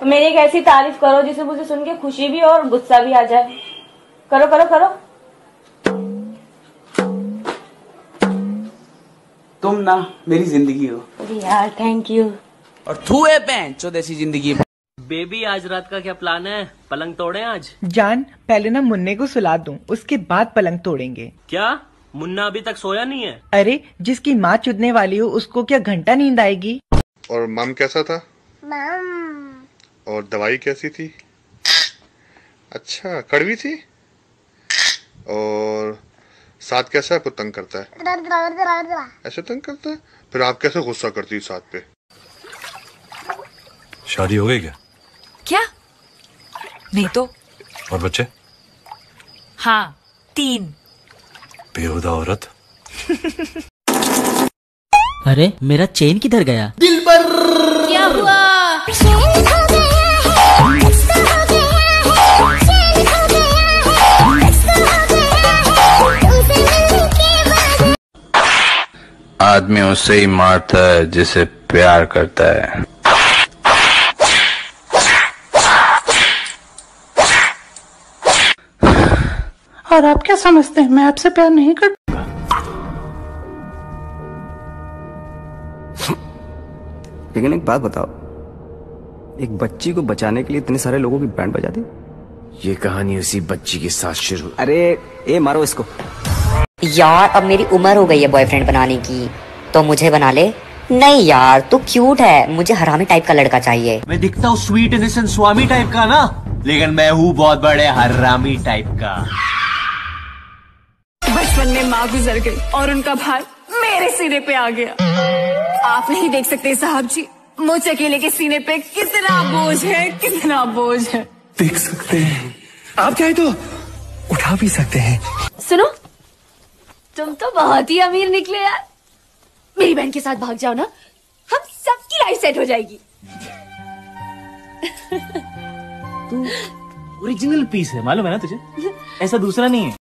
मेरी एक ऐसी तारीफ करो जिसे मुझे सुन के खुशी भी और गुस्सा भी आ जाए। करो करो करो। तुम ना मेरी जिंदगी हो। अरे यार थैंक यू। और तू है पैन चौदेसी जिंदगी। बेबी आज रात का क्या प्लान है? पलंग तोड़े आज? जान पहले ना मुन्ने को सुला दूं, उसके बाद पलंग तोड़ेंगे। क्या मुन्ना अभी तक सोया नहीं है? अरे जिसकी माँ चुदने वाली हो उसको क्या घंटा नींद आएगी? और मम कैसा था? मम। और दवाई कैसी थी? अच्छा कड़वी थी। और साथ कैसा है? आपको तंग करता है? ऐसे तंग करता है? फिर आप कैसे गुस्सा करती है साथ पे? शादी हो गई क्या? क्या? नहीं तो। और बच्चे? हाँ 3। बेहुदा औरत। अरे मेरा चेन किधर गया? दिल पर क्या हुआ? आदमी उससे ही मारता है जिसे प्यार करता है। और आप क्या समझते हैं मैं आपसे प्यार नहीं करता? लेकिन एक बात बताओ, एक बच्ची को बचाने के लिए इतने सारे लोगों की बैंड बजा दी? ये कहानी उसी बच्ची के साथ शुरू। अरे ए मारो इसको। यार अब मेरी उम्र हो गई है बॉयफ्रेंड बनाने की, तो मुझे बना ले। नहीं यार तू क्यूट है, मुझे हरामी टाइप का लड़का चाहिए। मैं दिखता हूँ स्वीट इनोसेंट स्वामी टाइप का ना, लेकिन मैं हूँ बहुत बड़े हरामी टाइप का। बचपन में माँ गुजर गई और उनका भार मेरे सीने पे आ गया। आप नहीं देख सकते साहब जी, मुझ अकेले के सीने पे कितना बोझ है, कितना बोझ है। देख सकते हैं, आप चाहे तो उठा भी सकते हैं। सुनो, तुम तो बहुत ही अमीर निकले यार। मेरी बहन के साथ भाग जाओ ना, हम सबकी लाइफ सेट हो जाएगी। तू ओरिजिनल पीस है, मालूम है ना तुझे? ऐसा दूसरा नहीं है।